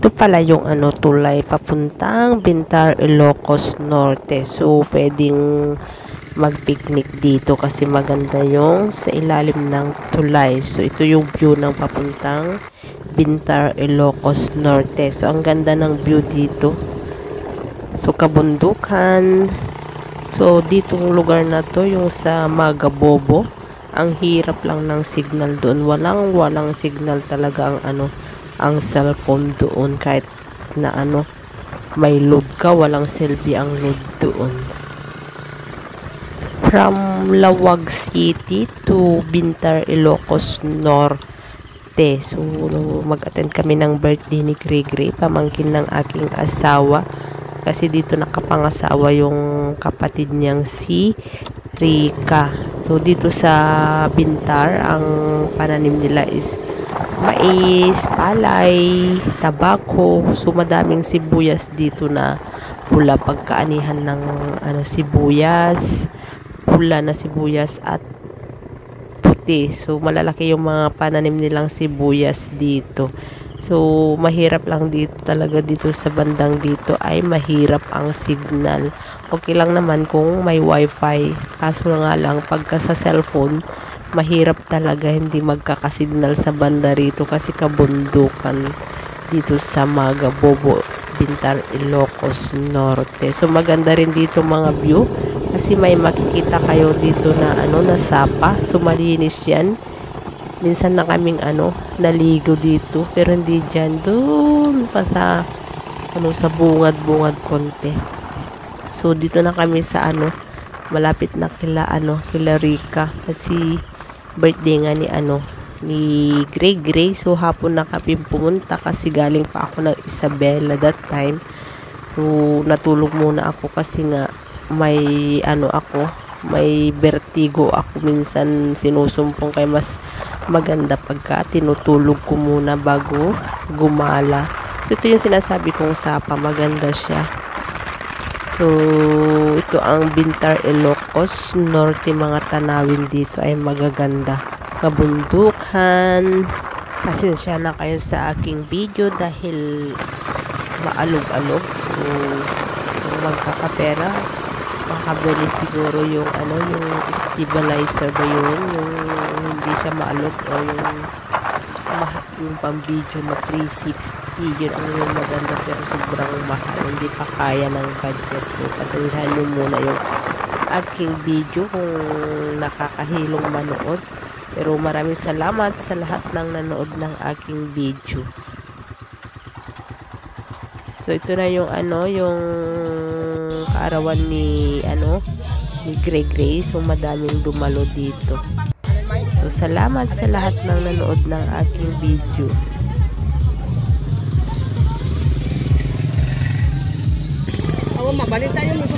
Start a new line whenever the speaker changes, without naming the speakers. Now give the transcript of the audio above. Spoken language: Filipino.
Ito pala yung tulay papuntang Bintar, Ilocos Norte. So, pwedeng mag-picnic dito kasi maganda yung sa ilalim ng tulay. So, ito yung view ng papuntang Bintar, Ilocos Norte. So, ang ganda ng view dito. So, kabundukan. So, ditong lugar na to, yung sa Magabobo, ang hirap lang ng signal doon. Walang signal talaga ang cellphone doon, kahit na may load ka, walang silbi ang load doon. From Lawag City to Bintar, Ilocos Norte. So, mag-attend kami ng birthday ni Gregory, pamangkin ng aking asawa. Kasi dito nakapangasawa yung kapatid niyang si Rika. So, dito sa Bintar, ang pananim nila is mais, palay, tabako. So, madaming sibuyas dito na pula, pagkaanihan ng sibuyas, pula na sibuyas at puti. So, malalaki yung mga pananim nilang sibuyas dito. So, mahirap lang dito talaga, dito sa bandang dito ay mahirap ang signal. Okay lang naman kung may wifi. Kaso nga lang, pagka sa cellphone, mahirap talaga, hindi magkakasignal sa banda rito kasi kabundukan dito sa Magabobo, Bintar, Ilocos Norte. So, maganda rin dito mga view kasi may makikita kayo dito na na sapa. So, malinis yan. Minsan na kaming naligo dito, pero hindi dyan, doon pa sa sa bungad-bungad konti. So, dito na kami sa malapit na kila Rika kasi birthday nga ni Gregory. So, hapon na kami pumunta kasi galing pa ako ng Isabela that time. So, natulog muna ako kasi nga may may vertigo ako, minsan sinusumpong, kay mas maganda pagka tinutulog ko muna bago gumala. So, ito yung sinasabi kong sapa, maganda siya. So, ito ang Bintar, Ilocos Norte. Mga tanawin dito ay magaganda. Kabundukan. Pasensya na kayo sa aking video dahil maalog-alog. So, kung magkakapera, makabili siguro yung yung stabilizer ba yun, yung hindi siya maalog, o yung pang-video na 360, yun ang yung maganda, pero sobrang mahal, hindi pa kaya ng budget. So, pasensyahan nyo muna yung aking video kung nakakahilong manood, pero maraming salamat sa lahat ng nanood ng aking video. So, ito na yung yung kaarawan ni Gregory. So, madaming dumalo dito. So, salamat sa lahat ng nanood ng aking video.
Mabalita yun.